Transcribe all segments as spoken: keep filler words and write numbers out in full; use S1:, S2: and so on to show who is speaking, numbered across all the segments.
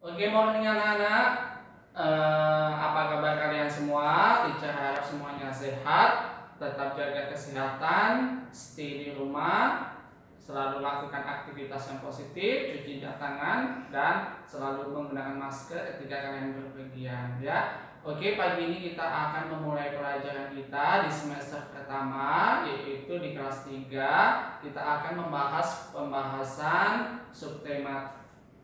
S1: Oke, morning anak-anak. Eh, apa kabar kalian semua? Teacher harap semuanya sehat, tetap jaga kesehatan, stay di rumah, selalu lakukan aktivitas yang positif, cuci tangan, dan selalu menggunakan masker ketika kalian berpergian, ya. Oke, pagi ini kita akan memulai pelajaran kita di semester pertama, yaitu di kelas tiga. Kita akan membahas pembahasan subtema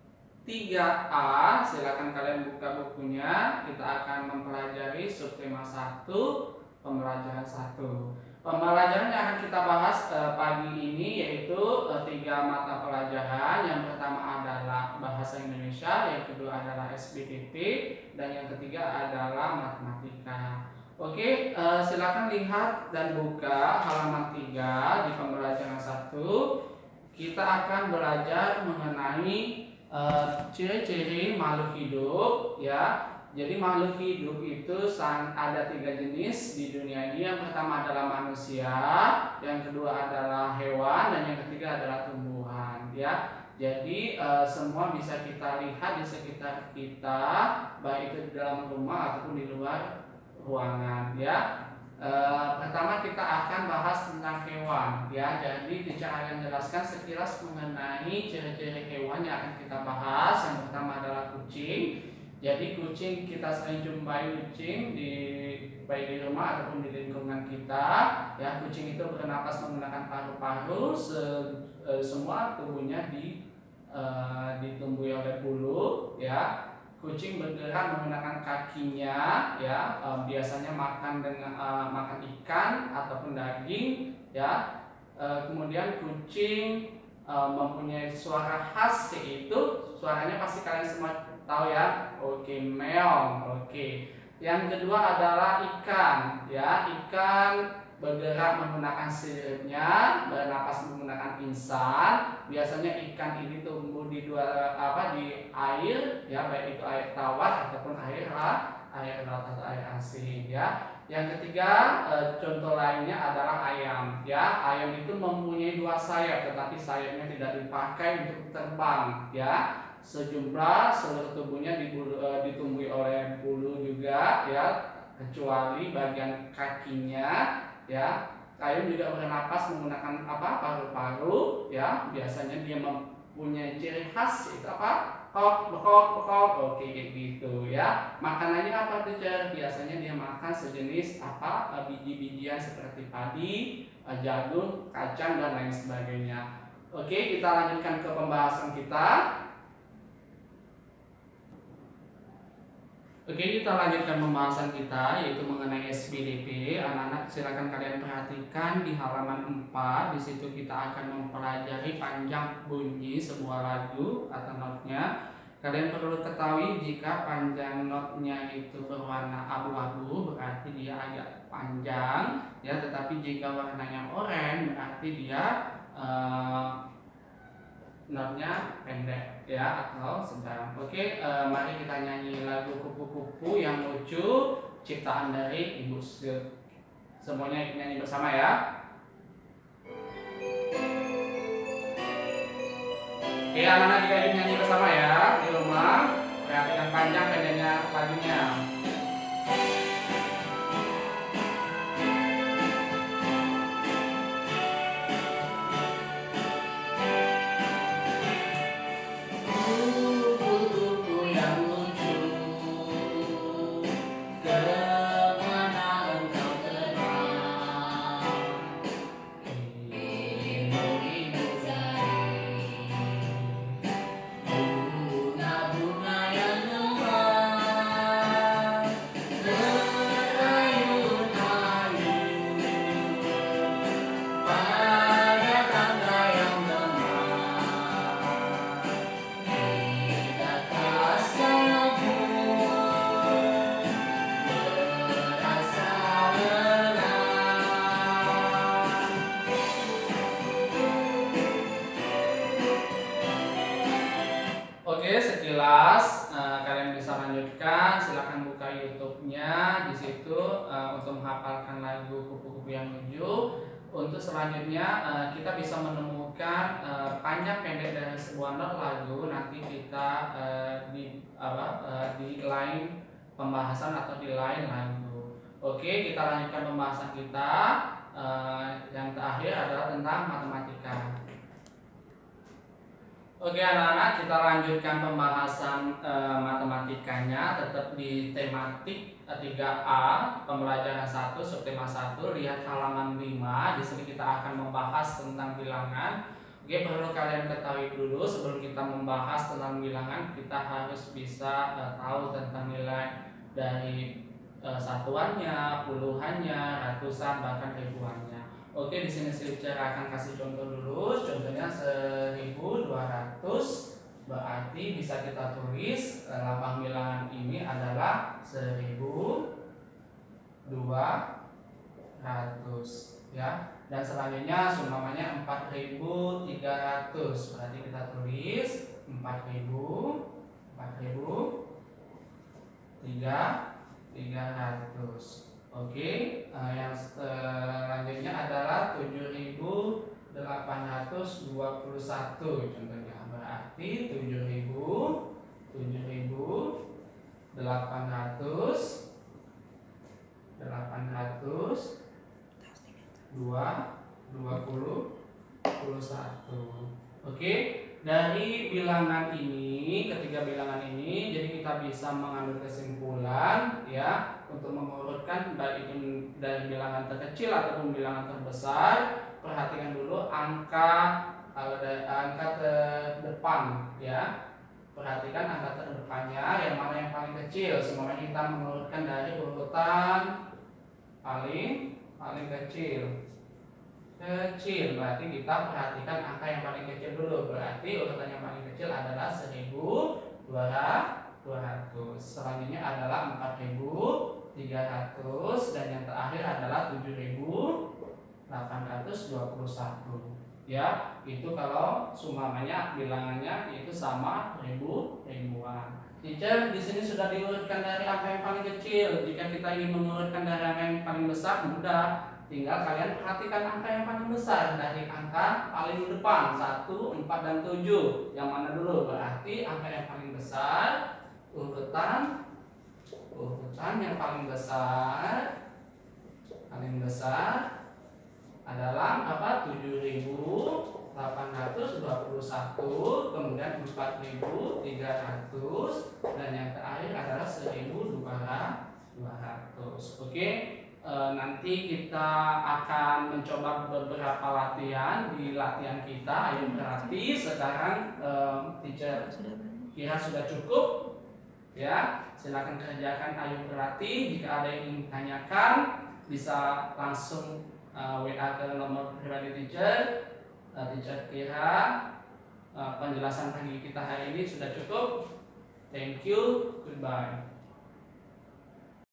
S1: tiga A. Silakan kalian buka bukunya. Kita akan mempelajari subtema satu, pembelajaran satu. Pembelajaran yang akan kita bahas eh, pagi ini yaitu eh, tiga mata pelajaran. Yang pertama adalah bahasa Indonesia, yang kedua adalah S B K T, dan yang ketiga adalah matematika. Oke, eh, silakan lihat dan buka halaman tiga di pembelajaran satu. Kita akan belajar mengenai Uh, ciri-ciri makhluk hidup, ya. Jadi makhluk hidup itu ada tiga jenis di dunia ini. Yang pertama adalah manusia, yang kedua adalah hewan, dan yang ketiga adalah tumbuhan, ya. Jadi uh, semua bisa kita lihat di sekitar kita, baik itu di dalam rumah ataupun di luar ruangan, ya. Uh, pertama kita akan bahas tentang hewan, ya. Jadi teacher akan jelaskan sekilas mengenai ciri-ciri hewan yang akan kita bahas. Yang pertama adalah kucing. Jadi kucing, kita sering jumpai kucing di baik di rumah ataupun di lingkungan kita, ya. Kucing itu bernapas menggunakan paru-paru, se, e, semua tubuhnya di e, ditumbuhi oleh bulu, ya. Kucing bergerak menggunakan kakinya, ya. E, biasanya makan dengan e, makan ikan ataupun daging, ya. E, kemudian kucing e, mempunyai suara khas, yaitu suaranya pasti kalian semua tahu, ya. Oke, meong. Oke. Yang kedua adalah ikan, ya. Ikan bergerak menggunakan siripnya, bernapas menggunakan insang. Biasanya ikan ini tumbuh di dua apa di air, ya, baik itu air tawar ataupun air lah, air laut atau air asin, ya. Yang ketiga, e, contoh lainnya adalah ayam, ya. Ayam itu mempunyai dua sayap, tetapi sayapnya tidak dipakai untuk terbang, ya. Sejumlah seluruh tubuhnya dibulu, e, ditumbuhi oleh bulu juga, ya, kecuali bagian kakinya, ya. Ayam juga bernapas menggunakan apa paru-paru, ya. Biasanya dia mempunyai ciri khas, yaitu apa, kok bekok bekok. Oke, kayak gitu, ya. Makanannya apa tuh, Cer? Biasanya dia makan sejenis apa biji-bijian seperti padi, jagung, kacang, dan lain sebagainya. Oke, kita lanjutkan ke pembahasan kita. Oke, kita lanjutkan pembahasan kita, yaitu mengenai S B D P. Anak-anak, silakan kalian perhatikan di halaman empat. Di situ kita akan mempelajari panjang bunyi sebuah lagu atau notnya. Kalian perlu ketahui jika panjang notnya itu berwarna abu-abu, berarti dia agak panjang, ya. Tetapi jika warnanya oranye, berarti dia uh, notnya pendek, ya, atau sedang. Oke, e, mari kita nyanyi lagu Kupu-Kupu yang lucu, ciptaan dari Ibu Sil. Semuanya nyanyi bersama, ya. Oke, anak-anak juga ikut nyanyi bersama, ya, di rumah. Perhatikan panjang pendeknya lagunya. Sekilas uh, kalian bisa lanjutkan, silahkan buka YouTube-nya. Di situ uh, untuk menghafalkan lagu Kupu-Kupu yang lucu. Untuk selanjutnya uh, kita bisa menemukan uh, panjang pendek dari sebuah not lagu. Nanti kita uh, di apa uh, di lain pembahasan atau di lain lagu. Oke, kita lanjutkan pembahasan kita. Uh, yang terakhir adalah tentang matematika. Oke anak-anak, kita lanjutkan pembahasan e, matematikanya tetap di tematik tiga A pembelajaran satu subtema satu. Lihat halaman lima. Di sini kita akan membahas tentang bilangan. Oke, perlu kalian ketahui dulu sebelum kita membahas tentang bilangan, kita harus bisa e, tahu tentang nilai dari e, satuannya, puluhannya, ratusan, bahkan ribuannya. Oke, di sini saya akan kasih contoh dulu. Contohnya seribu dua ratus, berarti bisa kita tulis eh, lambang bilangan ini adalah seribu dua ratus ya. Dan selanjutnya summanya empat ribu tiga ratus. Berarti kita tulis empat ribu tiga ratus. Oke, uh, yang selanjutnya adalah tujuh ribu delapan ratus dua puluh satu contohnya. Berarti tujuh ribu delapan ratus dua puluh satu. Oke, dari bilangan ini, ketiga bilangan ini, jadi kita bisa mengambil kesimpulan ya untuk mengurutkan baik itu dari bilangan terkecil ataupun bilangan terbesar. Perhatikan dulu angka angka terdepan ya. Perhatikan angka terdepannya, yang mana yang paling kecil. Semuanya kita mengurutkan dari urutan paling paling kecil. Kecil berarti kita perhatikan angka yang paling kecil dulu. Berarti urutan yang paling kecil adalah seribu dua ratus. Selanjutnya adalah empat ribu tiga ratus dan yang terakhir adalah tujuh ribu delapan ratus dua puluh satu. Ya, itu kalau sumamanya bilangannya itu sama ribu ribuan. Teacher, di sini sudah diurutkan dari angka yang paling kecil. Jika kita ingin mengurutkan dari angka yang paling besar, mudah. Tinggal kalian perhatikan angka yang paling besar dari angka paling depan satu, empat, dan tujuh. Yang mana dulu? Berarti angka yang paling besar urutan urutan yang paling besar paling besar adalah apa? tujuh ribu delapan ratus dua puluh satu, kemudian empat ribu tiga ratus, dan yang terakhir adalah seribu dua ratus. Oke, e, nanti kita akan mencoba beberapa latihan di latihan kita. Ayo berarti sekarang e, teacher kira sudah cukup ya. Silakan kerjakan ayo berarti. Jika ada yang ingin tanyakan bisa langsung uh, W A ke nomor pribadi teacher. uh, Teacher kira uh, penjelasan pagi kita hari ini sudah cukup. Thank you, goodbye.